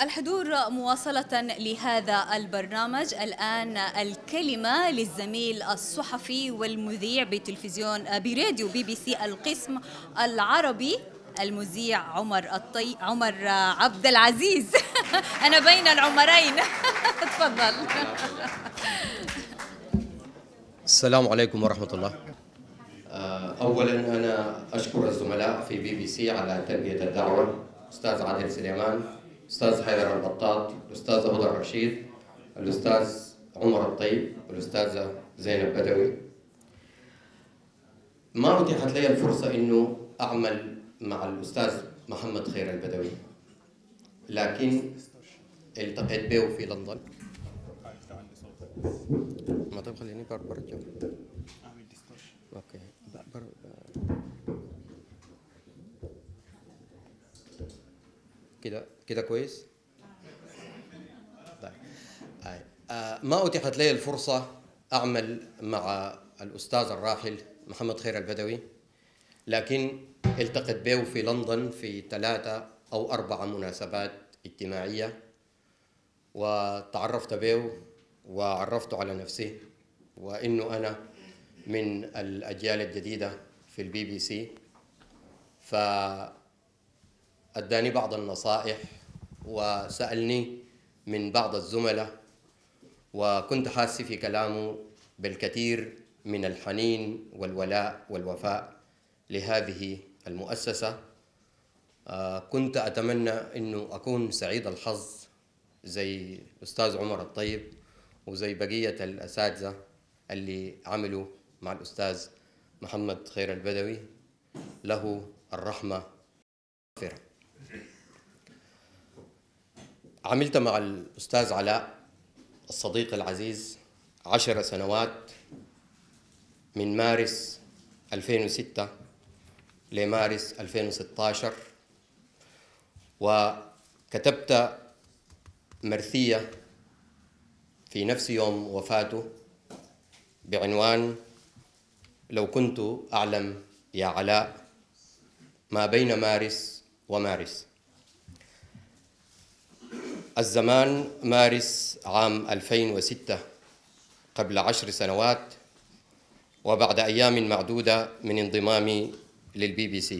الحضور مواصلة لهذا البرنامج. الآن الكلمة للزميل الصحفي والمذيع بتلفزيون براديو BBC القسم العربي، المذيع عمر عبد العزيز. أنا بين العمرين. تفضل. السلام عليكم ورحمة الله. أولا أنا أشكر الزملاء في BBC على تلبية الدعوة، أستاذ عادل سليمان، الأستاذ حيدر البطاط، الأستاذ هدى الرشيد، الأستاذ عمر الطيب، والأستاذة زينب بدوي. ما أتيحت لي الفرصة إنه أعمل مع الأستاذ محمد خير البدوي، لكن التقيت به في لندن. ما طيب خليني برجع. اوكي كده كويس. طيب. ما أتيحت لي الفرصة أعمل مع الأستاذ الراحل محمد خير البدوي، لكن التقيت به في لندن في 3 أو 4 مناسبات اجتماعية، وتعرفت به وعرفت على نفسي وإنه أنا من الأجيال الجديدة في BBC، فأداني بعض النصائح وسألني من بعض الزملاء، وكنت حاسس في كلامه بالكثير من الحنين والولاء والوفاء لهذه المؤسسة. كنت أتمنى أنه أكون سعيد الحظ زي الأستاذ عمر الطيب وزي بقية الأساتذة اللي عملوا مع الأستاذ محمد خير البدوي، له الرحمة والمغفرة. عملت مع الأستاذ علاء الصديق العزيز 10 سنوات، من مارس 2006 لمارس 2016، وكتبت مرثية في نفس يوم وفاته بعنوان: لو كنت أعلم يا علاء ما بين مارس ومارس. الزمان مارس عام 2006، قبل 10 سنوات، وبعد أيام معدودة من انضمامي للBBC.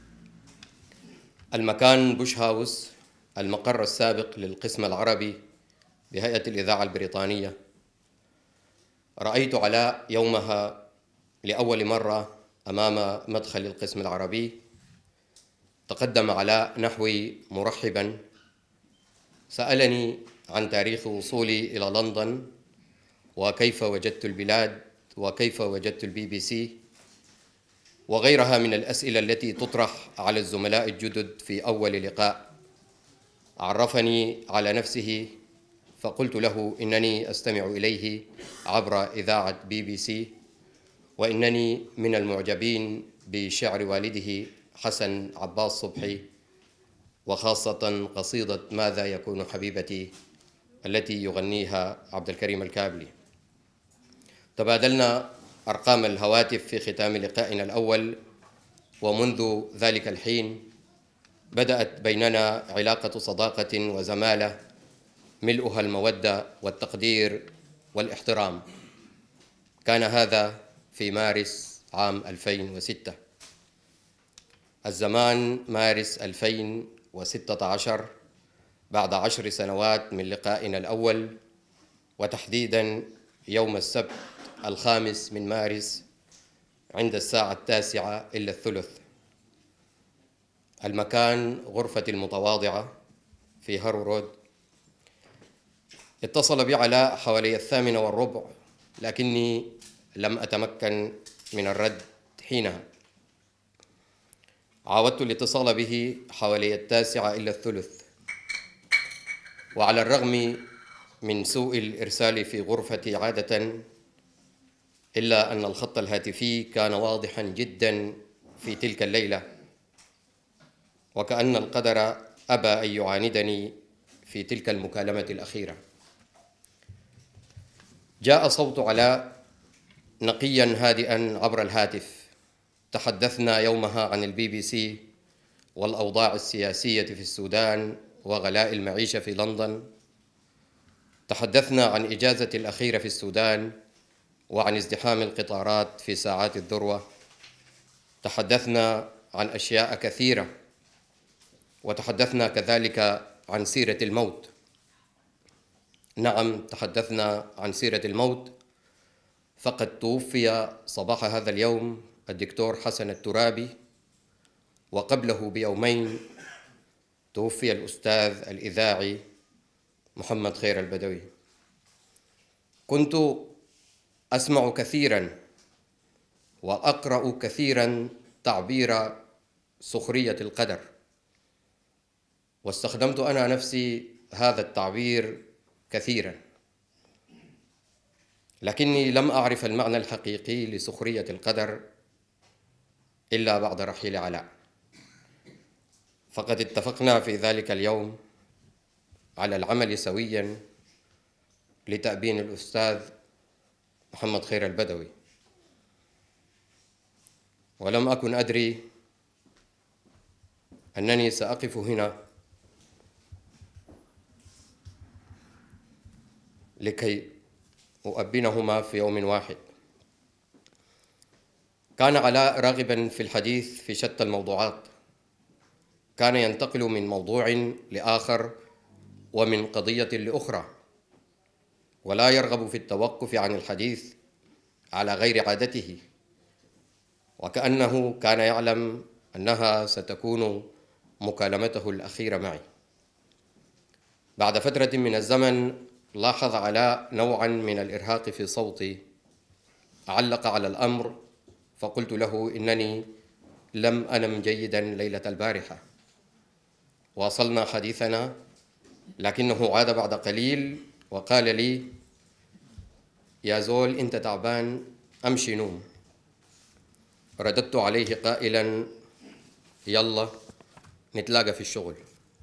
المكان بوش هاوس، المقر السابق للقسم العربي بهيئة الإذاعة البريطانية. رأيت علاء يومها لأول مرة أمام مدخل القسم العربي. تقدم علاء نحوي مرحباً، سألني عن تاريخ وصولي إلى لندن وكيف وجدت البلاد وكيف وجدت الBBC وغيرها من الأسئلة التي تطرح على الزملاء الجدد في أول لقاء. عرفني على نفسه، فقلت له إنني أستمع إليه عبر إذاعة BBC، وإنني من المعجبين بشعر والده حسن عباس صبحي، وخاصة قصيدة ماذا يكون حبيبتي التي يغنيها عبد الكريم الكابلي. تبادلنا أرقام الهواتف في ختام لقائنا الأول، ومنذ ذلك الحين بدأت بيننا علاقة صداقة وزمالة ملؤها المودة والتقدير والاحترام. كان هذا في مارس عام 2006. الزمان مارس 2016، بعد 10 سنوات من لقائنا الأول، وتحديداً يوم السبت 5 من مارس عند الساعة 9:03. المكان غرفتي المتواضعة في هارو رود. اتصل بي علاء حوالي 8:15، لكني لم أتمكن من الرد حينها. عاودت الاتصال به حوالي 9:03، وعلى الرغم من سوء الإرسال في غرفتي عادة، إلا أن الخط الهاتفي كان واضحا جدا في تلك الليلة، وكأن القدر أبى أن يعاندني في تلك المكالمة الأخيرة. جاء صوت علاء نقيا هادئا عبر الهاتف. تحدثنا يومها عن الBBC والأوضاع السياسية في السودان وغلاء المعيشة في لندن، تحدثنا عن إجازة الأخيرة في السودان وعن ازدحام القطارات في ساعات الذروة، تحدثنا عن أشياء كثيرة، وتحدثنا كذلك عن سيرة الموت. نعم، تحدثنا عن سيرة الموت، فقد توفي صباح هذا اليوم الدكتور حسن الترابي، وقبله بيومين توفي الأستاذ الإذاعي محمد خير البدوي. كنت أسمع كثيراً وأقرأ كثيراً تعبير سخرية القدر، واستخدمت أنا نفسي هذا التعبير كثيراً، لكني لم أعرف المعنى الحقيقي لسخرية القدر إلا بعد رحيل علاء. فقد اتفقنا في ذلك اليوم على العمل سوياً لتأبين الأستاذ محمد خير البدوي، ولم أكن أدري أنني سأقف هنا لكي أؤبنهما في يوم واحد. كان علاء راغباً في الحديث في شتى الموضوعات، كان ينتقل من موضوع لآخر ومن قضية لأخرى، ولا يرغب في التوقف عن الحديث على غير عادته، وكأنه كان يعلم أنها ستكون مكالمته الأخيرة معي. بعد فترة من الزمن لاحظ علاء نوعاً من الإرهاق في صوتي، علق على الأمر، فقلت له إنني لم أنم جيداً ليلة البارحة. واصلنا حديثنا، لكنه عاد بعد قليل وقال لي: يا زول، أنت تعبان، أمشي نوم. رددت عليه قائلاً: يلا نتلاقى في الشغل.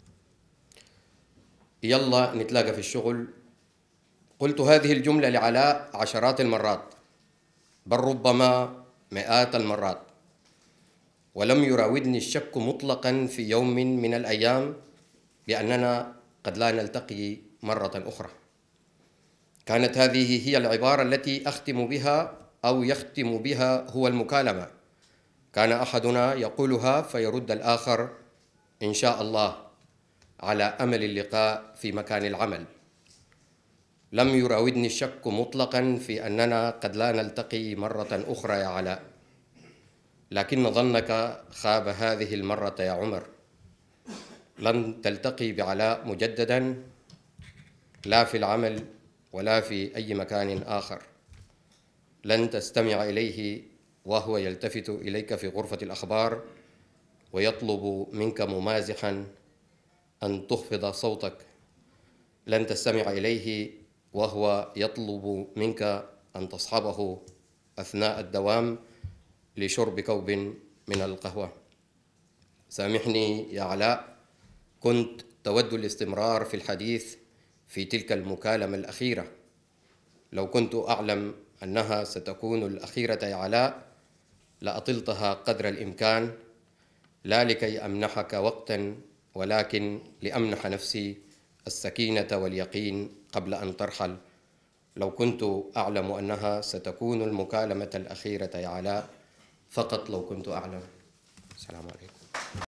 يلا نتلاقى في الشغل. قلت هذه الجملة لعلاء عشرات المرات، بل ربما مئات المرات، ولم يراودني الشك مطلقاً في يوم من الأيام بأننا قد لا نلتقي مرة أخرى. كانت هذه هي العبارة التي أختم بها أو يختم بها هو المكالمة. كان أحدنا يقولها فيرد الآخر: إن شاء الله، على أمل اللقاء في مكان العمل. لم يراودني الشك مطلقاً في أننا قد لا نلتقي مرة أخرى يا علاء، لكن ظنك خاب هذه المرة يا عمر. لن تلتقي بعلاء مجدداً، لا في العمل ولا في أي مكان آخر. لن تستمع إليه وهو يلتفت إليك في غرفة الأخبار ويطلب منك ممازحاً أن تخفض صوتك. لن تستمع إليه وهو يطلب منك أن تصحبه أثناء الدوام لشرب كوب من القهوة. سامحني يا علاء، كنت تود الاستمرار في الحديث في تلك المكالمة الأخيرة. لو كنت أعلم أنها ستكون الأخيرة يا علاء لأطلتها قدر الإمكان، لا لكي أمنحك وقتاً، ولكن لأمنح نفسي السكينة واليقين قبل أن ترحل. لو كنت أعلم أنها ستكون المكالمة الأخيرة يا علاء، فقط لو كنت أعلم. السلام عليكم.